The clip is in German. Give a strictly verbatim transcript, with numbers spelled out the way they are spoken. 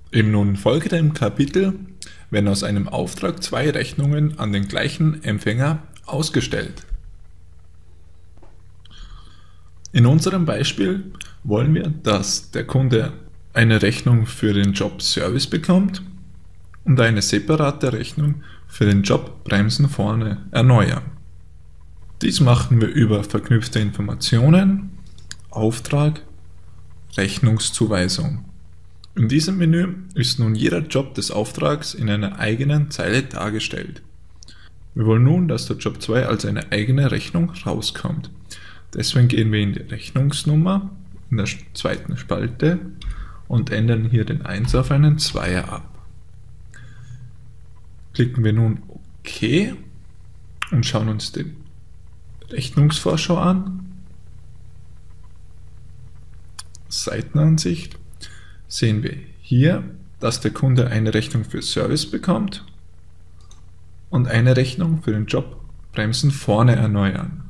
Im nun folgenden Kapitel werden aus einem Auftrag zwei Rechnungen an den gleichen Empfänger ausgestellt. In unserem Beispiel wollen wir, dass der Kunde eine Rechnung für den Job Service bekommt und eine separate Rechnung für den Job Bremsen vorne erneuern. Dies machen wir über verknüpfte Informationen, Auftrag, Rechnungszuweisung. In diesem Menü ist nun jeder Job des Auftrags in einer eigenen Zeile dargestellt. Wir wollen nun, dass der Job zwei als eine eigene Rechnung rauskommt. Deswegen gehen wir in die Rechnungsnummer in der zweiten Spalte und ändern hier den eins auf einen Zweier ab. Klicken wir nun OK und schauen uns die Rechnungsvorschau an. Seitenansicht. Sehen wir hier, dass der Kunde eine Rechnung für Service bekommt und eine Rechnung für den Job Bremsen vorne erneuern.